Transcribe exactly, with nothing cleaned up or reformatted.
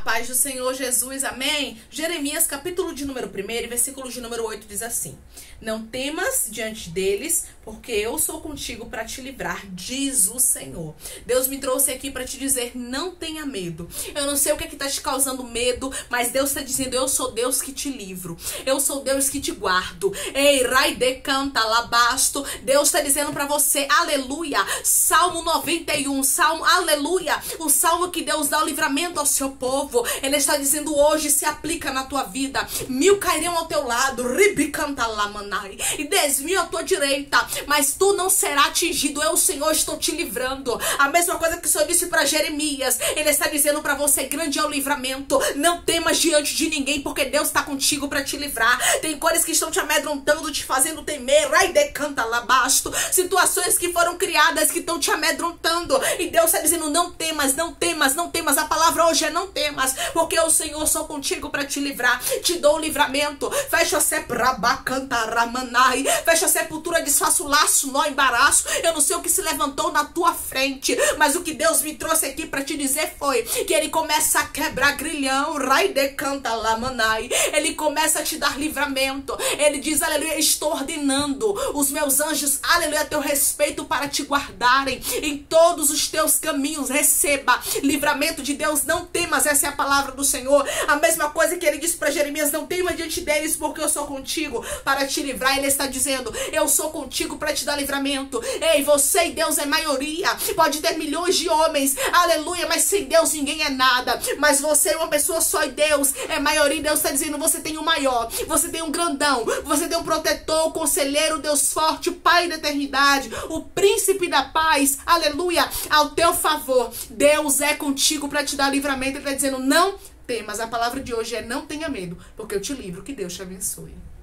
paz do Senhor Jesus, amém? Jeremias, capítulo de número um, versículo de número oito, diz assim: não temas diante deles, porque eu sou contigo para te livrar, diz o Senhor. Deus me trouxe aqui para te dizer, não tenha medo. Eu não sei o que é que tá te causando medo, mas Deus está dizendo, eu sou Deus que te livro. Eu sou Deus que te guardo. Ei, raide canta labasto. Deus está dizendo para você, aleluia. Salmo noventa e um, Salmo, aleluia. O salmo que Deus dá o livramento ao seu povo. Ele está dizendo, hoje se aplica na tua vida. Mil cairão ao teu lado, ribi canta lamanai, e dez mil à tua direita, mas tu não será atingido. Eu, o Senhor, estou te livrando. A mesma coisa que o Senhor disse para Jeremias. Ele está dizendo para você, grande é o livramento. Não temas diante de ninguém, porque Deus está contigo para te livrar. Tem coisas que estão te amedrontando, te fazendo temer. Raide canta labasto. Situações que foram criadas que estão te amedrontando. E Deus está dizendo, não temas, não temas, não temas. A palavra hoje é não temas, porque eu, o Senhor, sou contigo para te livrar. Te dou o livramento. Fecha a sepultura, fecha a sepultura, desfaça o laço, nó, embaraço. Eu não sei o que se levantou na tua frente, mas o que Deus me trouxe aqui para te dizer foi que Ele começa a quebrar grilhão. Raide canta lamanai. Ele começa a te dar livramento. Ele diz, aleluia, estou ordenando os meus anjos, aleluia, a teu respeito para te guardarem em todos os teus caminhos. Receba livramento de Deus, não temas. Essa é a palavra do Senhor. A mesma coisa que Ele disse para Jeremias, não temas diante deles, porque eu sou contigo para te livrar. Ele está dizendo, eu sou contigo para te dar livramento. Ei, você e Deus é maioria. Pode ter milhões de homens, aleluia, mas sem Deus ninguém é nada. Mas você é uma pessoa só e Deus é maioria. Deus está dizendo, você tem o maior, você tem um grandão, você tem um protetor, o conselheiro, Deus forte, o Pai da eternidade, o príncipe da paz, aleluia, ao teu favor. Deus é contigo para te dar livramento. Ele está dizendo, não temas. A palavra de hoje é não tenha medo, porque eu te livro. Que Deus te abençoe.